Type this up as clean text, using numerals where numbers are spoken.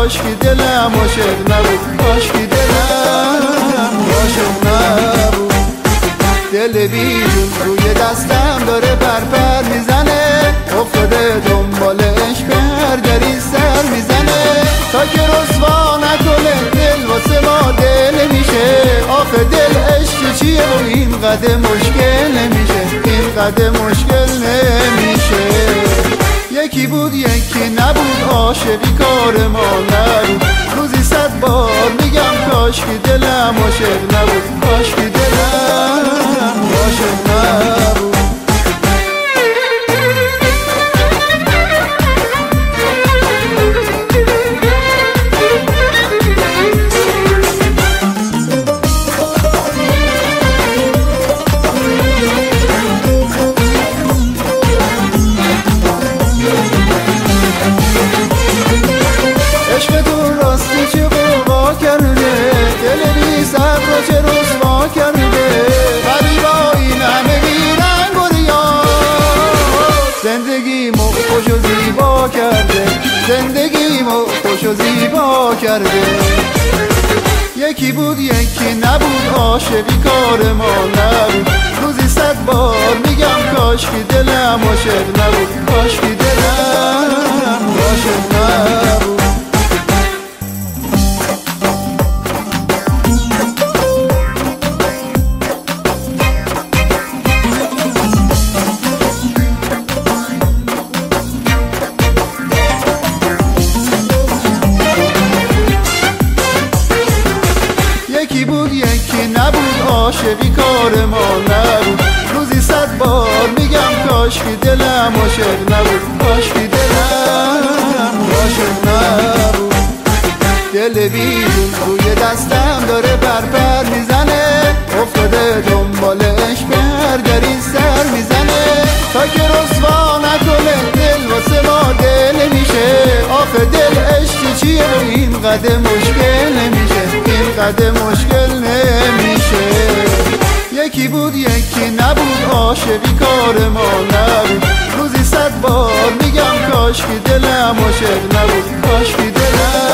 کاشکی دلم عاشق نبود، کاشکی دلم عاشق نبود. دل بیرون روی دستم داره پرپر میزنه، افتاده دنبال عشق هر دری سر میزنه. تا که رسوا نکنه دل واسه ما دل میشه، آخه دل عشق چیه و اینقدر مشکل نمیشه، اینقدر مشکل نمیشه. یکی بود یکی نبود، عاشقی کار ما نبود. روزی 100 بار میگم کاشکی دلم عاشق نبود، کاشکی دلم عاشق نبود. زندگیمو خوش و زیبا کرده. یکی بود یکی نبود، عاشقی کار ما نبود. روزی 100 بار میگم کاشکی دلم عاشق نبود، کاشکی دلم عاشق نبود. یکی بود یکی نبود، عاشقی کار ما نبود. روزی 100 بار میگم کاشکی دلم عاشق نبود، کاشکی دلم عاشق نبود. دل بیرون روی دستم داره پرپر میزنه، افتاده دنبال عشق هر دری سر میزنه. تا که رسوا نکنه دل واسه ما دل میشه، آخه دل عشق چیه و اینقدر مشکل نمیشه، اینقدر مشکل نمیشه. یکی بود یکی نبود، عاشقی کار ما نبود. روزی 100 بار میگم کاشکی دلم عاشق نبود، کاشکی دلم